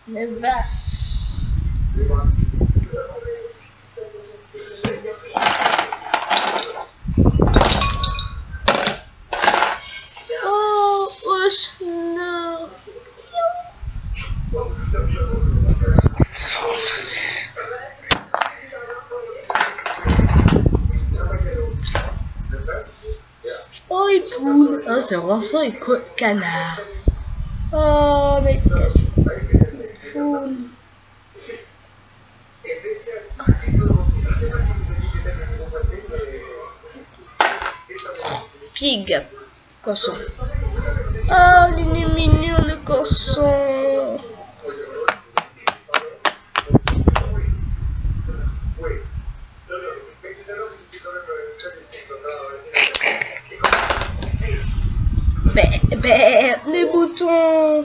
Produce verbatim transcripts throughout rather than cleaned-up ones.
Les vaches. Oh, wesh, non. Oh, il poule. Oh, c'est Rançon et canard. Oh, mais poule. Pig. Cochon. Oh, il est mignon, le cochon. Bé, bé, les boutons.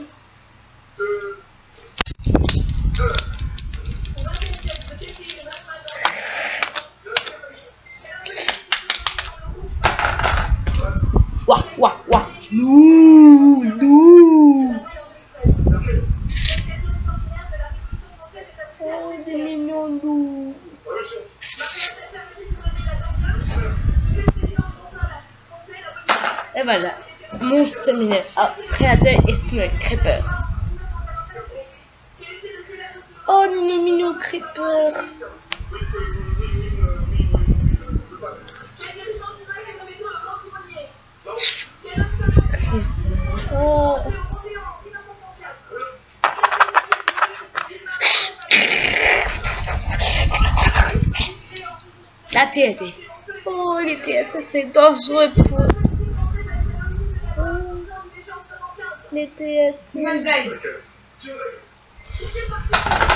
Ouah, ouah, ouah. Loup, loup. Oh, il est mignon, loup. Et voilà. Monstre terminé. Ah, créateur et Snow Creeper. Oh, il est mignon, Creeper. Oh. La tête. Oh, les têtes, c'est dangereux pour... Les têtes.